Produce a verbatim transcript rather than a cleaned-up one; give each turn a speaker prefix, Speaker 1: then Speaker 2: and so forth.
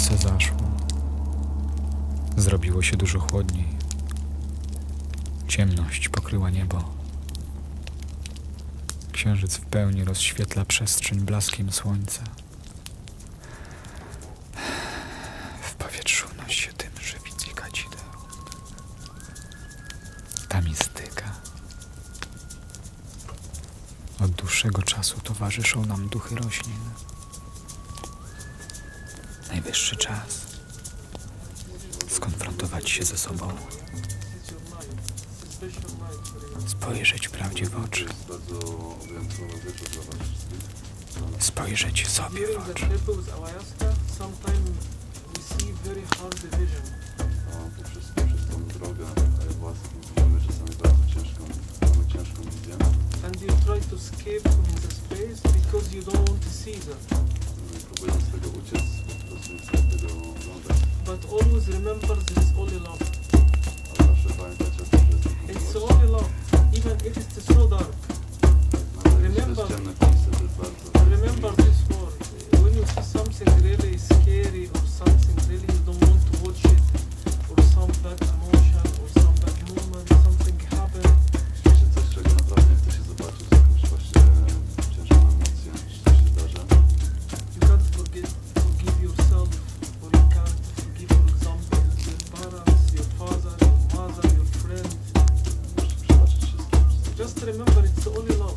Speaker 1: Słońce zaszło. Zrobiło się dużo chłodniej. Ciemność pokryła niebo. Księżyc w pełni rozświetla przestrzeń blaskiem słońca. W powietrzu unosi się dym żywic i kadzideł. Ta mistyka. Od dłuższego czasu towarzyszą nam duchy roślin. Najwyższy czas skonfrontować się ze sobą. Spojrzeć prawdzie w oczy. Spojrzeć sobie w oczy.
Speaker 2: Poprzez, poprzez tą drogę ayahuasky mamy czasami bardzo ciężką, mamy ciężką wizję.
Speaker 3: And you try to escape from the space because you don't want to see that.
Speaker 2: Próbujemy z tego uciec, po prostu nie chcemy tego oglądać.
Speaker 3: But always remember there is only love.
Speaker 2: Ale zawsze pamiętajcie o tym, że jest tylko
Speaker 3: It's
Speaker 2: miłość.
Speaker 3: only love, even if it's so dark.
Speaker 2: Nawet jeśli to
Speaker 3: remember-
Speaker 2: jest ciemne miejsce, to jest bardzo...
Speaker 3: Remember this word. When you see something really scary or something really you don't want to watch it, or some bad emotion or some bad moment, something happen,
Speaker 2: Jeśli coś, czego naprawdę nie chce się zobaczyć, jakąś właśnie ciężką emocję, czy coś się zdarza,
Speaker 3: you can't forget forgive yourself, or you can't forgive, for example, your parents, your father, your mother, your friend.
Speaker 2: możesz przebaczyć wszystkim.
Speaker 3: Just remember it's only love.